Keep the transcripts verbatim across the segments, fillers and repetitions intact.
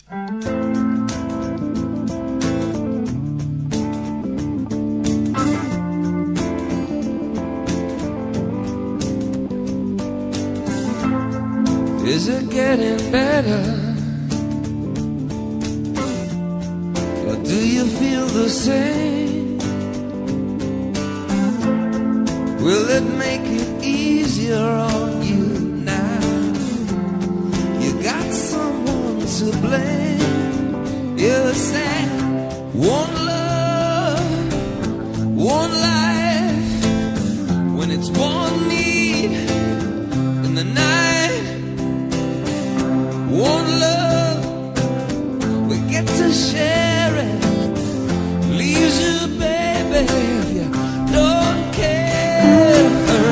Is it getting better? Or do you feel the same? Will it make it easier on you now? You got someone to blame. You say one love, one life, when it's one need in the night. One love, we get to share it. Leaves you, baby, if you don't care.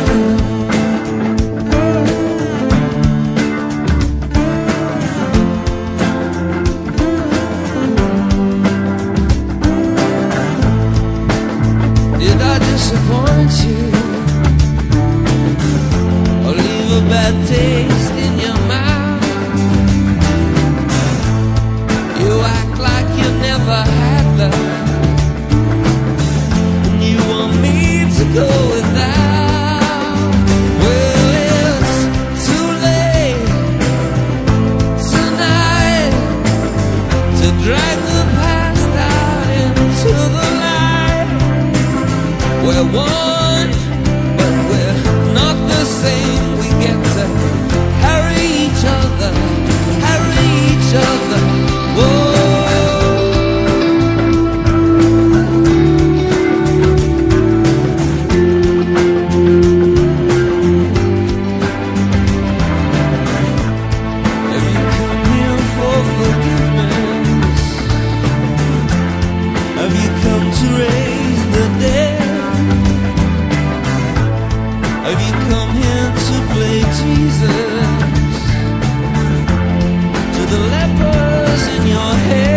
Did I disappoint you? Or leave a bad taste in your mouth? You act like you never had love, and you want me to go without. Well, it's too late tonight to drag the past out into the light. We're one, but we're not the same. We get to carry each other, carry each other. Whoa. Have you come here for forgiveness? Have you come to raise the dead? Have you come here to play Jesus to the lepers in your head?